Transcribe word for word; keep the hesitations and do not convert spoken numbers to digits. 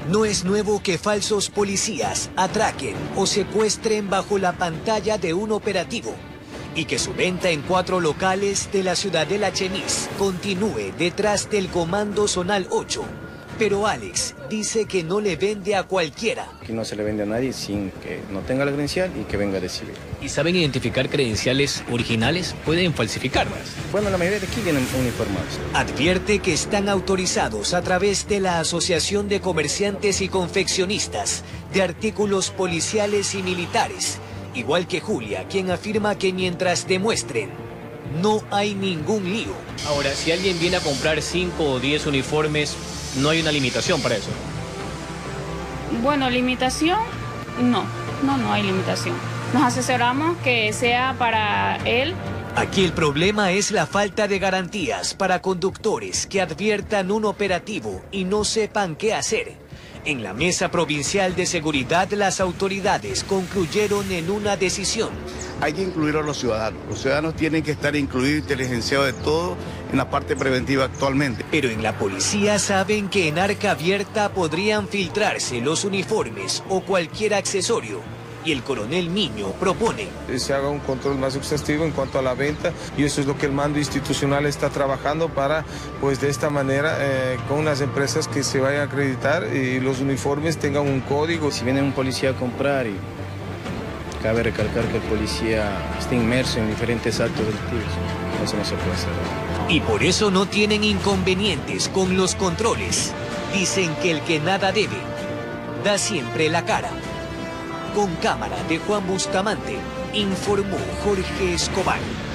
No es nuevo que falsos policías atraquen o secuestren bajo la pantalla de un operativo y que su venta en cuatro locales de la Ciudadela Chemis continúe detrás del Comando Zonal ocho. Pero Alex dice que no le vende a cualquiera. Aquí no se le vende a nadie sin que no tenga la credencial y que venga de civil. ¿Y saben identificar credenciales originales? ¿Pueden falsificarlas? Bueno, la mayoría de aquí vienen uniformados. Advierte que están autorizados a través de la Asociación de Comerciantes y Confeccionistas de Artículos Policiales y Militares, igual que Julia, quien afirma que mientras demuestren, no hay ningún lío. Ahora, si alguien viene a comprar cinco o diez uniformes, no hay una limitación para eso. Bueno, limitación, no, no, no hay limitación. Nos asesoramos que sea para él. Aquí el problema es la falta de garantías para conductores que adviertan un operativo y no sepan qué hacer. En la Mesa Provincial de Seguridad, las autoridades concluyeron en una decisión. Hay que incluir a los ciudadanos. Los ciudadanos tienen que estar incluidos, inteligenciados de todo en la parte preventiva actualmente. Pero en la policía saben que en arca abierta podrían filtrarse los uniformes o cualquier accesorio. Y el coronel Miño propone se haga un control más exhaustivo en cuanto a la venta, y eso es lo que el mando institucional está trabajando para, pues de esta manera, eh, con las empresas que se vayan a acreditar y los uniformes tengan un código. Si viene un policía a comprar, y cabe recalcar que el policía está inmerso en diferentes actos delictivos, eso no se puede hacer. Y por eso no tienen inconvenientes con los controles. Dicen que el que nada debe, da siempre la cara. Con cámara de Juan Bustamante, informó Jorge Escobar.